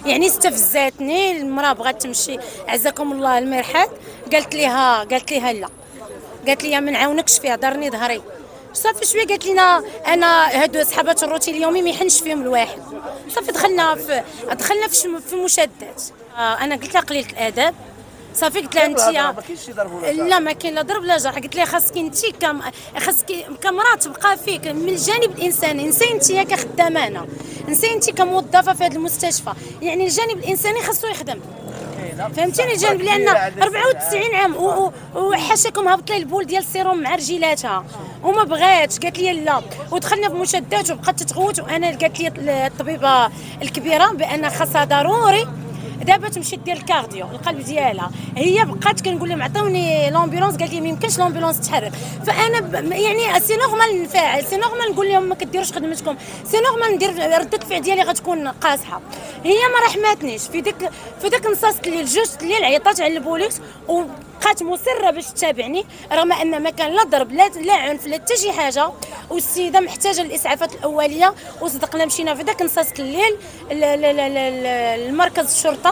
يعني استفزاتني المراه بغات تمشي عزكم الله المرحاض، قالت ليها لا، قالت لي ما نعاونكش فيها ضرني ظهري. صافي شويه قالت لنا انا هادو صحابات الروتين اليومي ما يحنش فيهم الواحد. صافي دخلنا في مشادات. انا قلت لها قليله الادب. صافي قلت لها انت ما كاينش شي ضرب ولا لا ما كاين لا ضرب لا جرح. قلت لها خاصك انت خاصك كمراه تبقى فيك من الجانب الانساني. انسان انت كخدامه هنا، انسان انت كموظفه في هذا المستشفى، يعني الجانب الانساني خاصو يخدم. فهمتيني الجانب، لان 94 عام وحاشاكم هبط لي البول ديال السيروم مع رجيلاتها وما بغاتش، قالت لي لا، ودخلنا في مشادات وبقات تتغوت. وانا قالت لي الطبيبه الكبيره بان خاصها ضروري دابا تمشي دير الكارديو القلب ديالها. هي بقات كنقول لهم عطوني لومبيلونس، قالت لي ما يمكنش لومبيلونس تحرك. فانا يعني سي نورمال نفاعل، سي نورمال نقول لهم ما كديروش خدمتكم، سي نورمال ندير رده الفعل ديالي غتكون قاصحه. هي ما رحماتنيش في ديك نصاص الليل جوج الليل عيطات على البوليس وبقات مصره باش تتابعني، رغم ان ما كان لا ضرب لا عنف لا حتى شي حاجه، والسيده محتاجه الاسعافات الاوليه. وصدقنا مشينا في داك نصاص الليل المركز الشرطه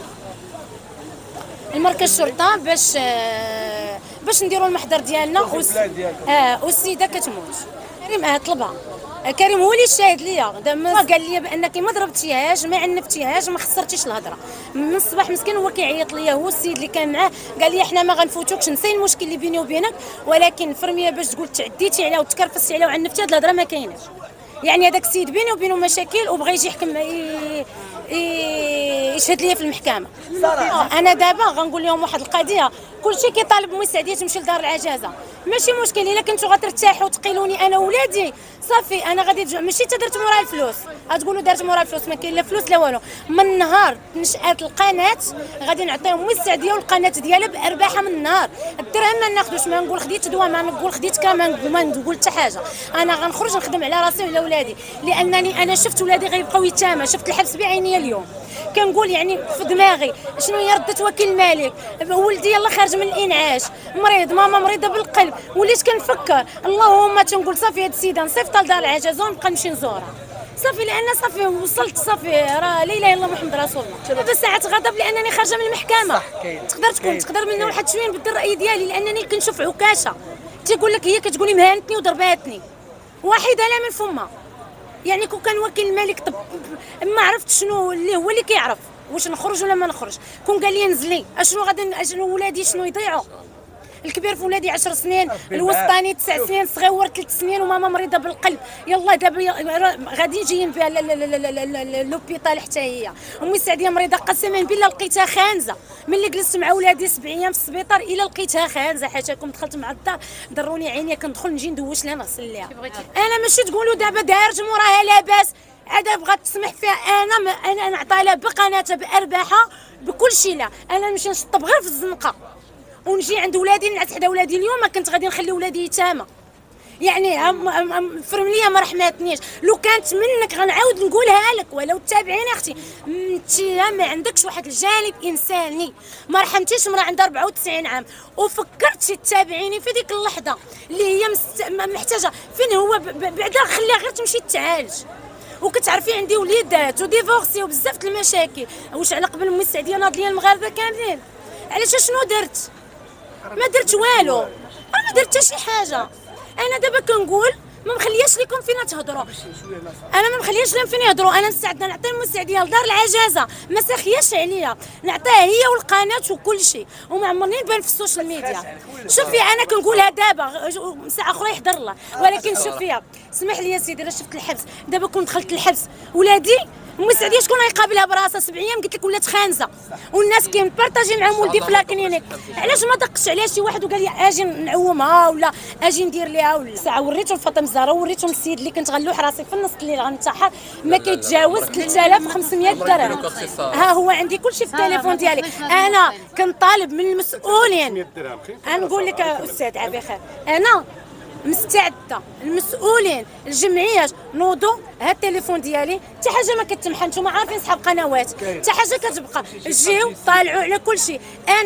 باش نديروا المحضر ديالنا. والسيده كتموت. كريم طلبها، كريم هو اللي شاهد ليا، قال لي بانك ما ضربتيهاش ما عنفتيهاش ما خسرتيش الهضره. من الصباح مسكين هو كيعيط ليا، هو السيد اللي كان معاه قال لي احنا ما غنفوتوكش، نسي المشكل اللي بيني وبينك، ولكن فرميه باش تقول تعديتي عليها وتكرفستي عليها وعنفتي، هاد الهضره ما كايناش. يعني هذاك السيد بيني وبينه مشاكل وبغى يجي يحكم يشهد ليا في المحكمه. انا دابا غنقول لهم واحد القضيه، كلشي كيطالب ام سعديه تمشي لدار العجازه، ماشي مشكل. الا كنتو غترتاحوا وتقيلوني انا وولادي صافي انا غادي ماشي حتى درت موراها الفلوس، غتقولوا دارت موراها الفلوس، ما كاين لا فلوس لا والو. من نهار نشات القناه غادي نعطيهم ام السعديه والقناه ديالها بارباحها. من النهار الدرهم ما ناخذوش، ما نقول خديت دواء، ما نقول خديت كمان، ما نقول حتى حاجه. انا غنخرج نخدم على راسي وعلى ولادي، لانني انا شفت ولادي غيبقاو يتامى، شفت الحبس بعيني اليوم. كنقول يعني في دماغي شنو هي رده وكيل الملك، ولدي يلاه خارج من الانعاش مريض، ماما مريضه بالقلب. وليت كنفكر اللهم تنقول صافي هاد السيده نصيفطها لدار العجزه ونبقى نمشي نزورها صافي، لان صافي وصلت صافي راه لا اله الا الله محمد رسول الله. دابا ساعات غضب لانني خارجه من المحكمه، تقدر منا واحد شويه نبدل الراي ديالي، لانني كنشوف عكاشه تيقول لك هي كتقولي مهانتني وضرباتني واحده لا من فمها. يعني كون كان وكيل الملك طب ما عرفت شنو اللي هو اللي كيعرف واش نخرج ولا ما نخرج. كون قال لي نزلي اشنو غادي شنو ولادي شنو يضيعوا. الكبير في ولادي 10 سنين، الوسطاني 9 سنين، الصغيور 3 سنين، وماما مريضه بالقلب. يلا دابا غادي جايين بها لوبيطال حتى هي. امي سعديه مريضه قسما بالله لقيتها خانزه، ملي جلست مع ولادي 7 ايام في السبيطار الى لقيتها خانزه. حاشاكم دخلت مع الدار ضروني عينيا كندخل نجي ندوش لها نغسل ليها. انا ماشي تقولوا دابا دارت موراها لاباس، عاد بغات تسمح فيها. انا نعطيها لها بقناتها بارباحها بكل شيء. لا انا نمشي نشطب غير في الزنقه ونجي عند ولادي نعس حدا ولادي. اليوم ما كنت غادي نخلي ولادي يتامى، يعني فرمليه ما رحماتنيش. لو كانت منك غنعاود نقولها لك، ولو تتابعيني اختي انت ما عندكش واحد الجانب انساني، ما رحمتيش مرا عندها 94 عام وفكرتي تتابعيني في ديك اللحظه اللي هي محتاجه. فين هو بعدا خليها غير تمشي تعالج. وكتعرفي عندي وليدات وديفورسي وبزاف د المشاكل. واش على قبل ام السعديه ناض ليا المغاربه كاملين؟ علاش شنو درت؟ ما درت والو، ما درت حتى شي حاجه. انا دابا كنقول ما مخلياش لكم فينا تهضروا، انا ما مخلياش لهم فين يهضروا. انا مستعده نعطي المساعديه لدار العجازه، ما ساخياش عليا، نعطيها هي والقناه وكل شيء، وما عمرني نبان في السوشيال ميديا. شوفي انا كنقولها دابا ساعه اخرى يحضر الله، ولكن شوفي اسمح لي يا سيدي، راه شفت الحبس دابا كون دخلت الحبس ولادي ام سعديه شكون غيقابلها براسها 7 ايام؟ قلت لك ولات خانزه، والناس كيبارطاجي معاهم ولدي في لاكلينيك. علاش ما دقش عليها شي واحد وقال لي اجي نعومها ولا اجي ندير ليها؟ ولا ساعه وريتهم فاطمه الزهراء وريتهم السيد اللي كنت غنلوح راسي في النص الليل غنتحر ما كيتجاوز 3500 درهم. ها هو عندي كلشي في التليفون ديالي. انا كنطالب من المسؤولين، نقول لك استاذ عافيه خير، انا مستعده المسؤولين الجمعيات نوضوا ها التليفون ديالي، حتى حاجه ما كتمحى، نتوما عارفين صحاب قنوات، حتى حاجه كتبقى، جيو طالعوا على كل شيء.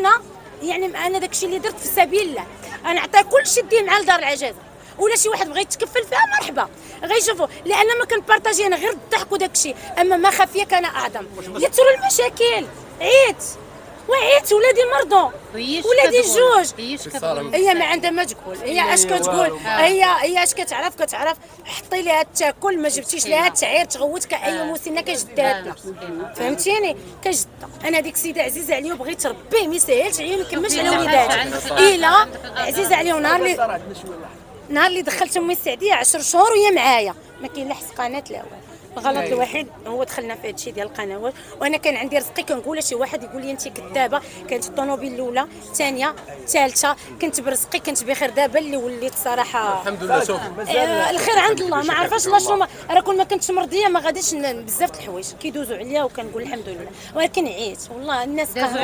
انا داكشي اللي درت في سبيل الله، انا نعطي كل شيء ديه مع لدار العجازه، ولا شي واحد بغى يتكفل فيها مرحبا. غيشوفوا، لان ما كنبارطاجي انا غير الضحك وداك الشيء، اما ما خفيه كان اعظم. قلت له المشاكل عيت وعيت، ولادي مرضوا، ولادي جوج، هي ما عندها ما تقول، هي اش كتقول، هي اش كتعرف حطي ليها تاكل، ما جبتيش ليها تعير تغوت كاي مسنه كجداتنا، فهمتيني كجده. انا ديك السيده عزيزه عليا وبغيت تربيه، ما يسهلش عليا ما يكملش على وليداتي، الا عزيزه عليا. نهار اللي دخلت امي السعديه 10 شهور وهي معايا، ما كاين لا حس قناه لا والو. الغلط الوحيد هو دخلنا في هذا الشيء ديال القنوات، وانا كان عندي رزقي كنقول شي واحد يقول لي انت كذابه. كانت الطوموبيل الاولى، الثانيه، الثالثه، كنت برزقي، كنت بخير. دابا اللي وليت صراحه الحمد لله. شوف الخير عند الله، ما عرفاش الله شنو. راه كون ما كنتش مرضيه ما غاديش بزاف د الحوايج كيدوزوا عليا وكنقول الحمد لله، ولكن عييت والله. الناس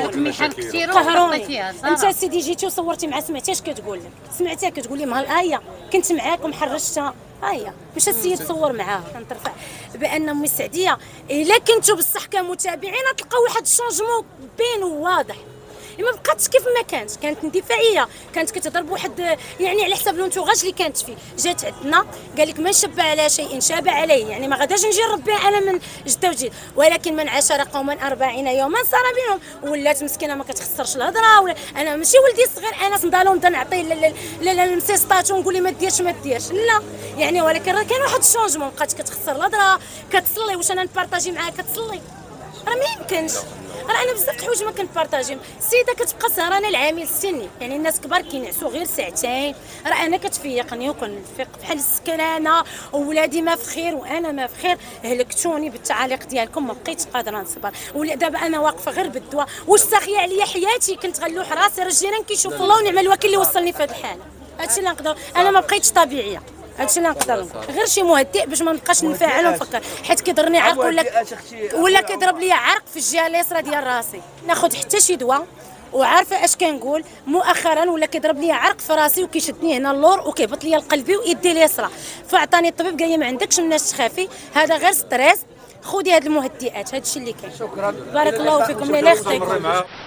قهروني. انت سيدي جيتي وصورتي مع سمعتي اش كتقول لك؟ سمعتيها كتقول لي مها ايه كنت معاكم حرشتها، هيا مشى السيد صور معاها. كنترفع بان امي السعديه الا كنتو بصح كمتابعين تلقاو واحد الشونجمون باين وواضح. ما بقاتش كيف ما كانت اندفاعيه، كانت كتهضر بواحد يعني على حساب لونتوغاج اللي كانت فيه. جات عندنا قال لك من شب على شيء شاب عليه، يعني ما غاداش نجي نربيها انا من جده وجد، ولكن من عاشر قوما 40 يوما صار بينهم. ولات مسكينه ما كتخسرش الهضره. ولا انا ماشي ولدي الصغير انا صندالو نبدا نعطيه لا المسيسطات ونقول لي ما ديرش لا يعني. ولكن راه كان واحد الشونجمون، بقات كتخسر الهضره، كتصلي. واش انا نبارطاجي معاها كتصلي؟ راه ما يمكنش. راه انا بزاف د الحوايج ما كنبارطاجيهم. السيده كتبقى سهرانه العامل السني، يعني الناس كبار كينعسوا غير ساعتين. راه انا كتفيقني وكنفيق بحال السكرانه، وولادي ما في خير وانا ما في خير. هلكتوني بالتعاليق ديالكم، ما بقيتش قادره نصبر. دابا انا واقفه غير بالدواء. واش ساخيه عليا حياتي؟ كنت غنلوح راسي، راه الجيران كيشوفوا الله ونعم الوكيل اللي وصلني في هذه الحاله. هادشي اللي نقدر. انا ما بقيتش طبيعيه، هادشي اللي نقدر. غير شي مهدئ باش ما نبقاش نفعل ونفكر، حيت كيضرني عرق ولا كيضرب لي عرق في الجهه اليسرى ديال راسي. ناخذ حتى شي دواء وعارفه اش كنقول. مؤخرا ولا كيضرب لي عرق في راسي وكيشدني هنا اللور وكيهبط لي لقلبي ويدي اليسرى. فعطاني الطبيب قال لي ما عندكش مناش تخافي، هذا غير ستريس، خذي هاد المهدئات. هادشي اللي كاين. شكرا، بارك الله فيكم. لا يخطيكم.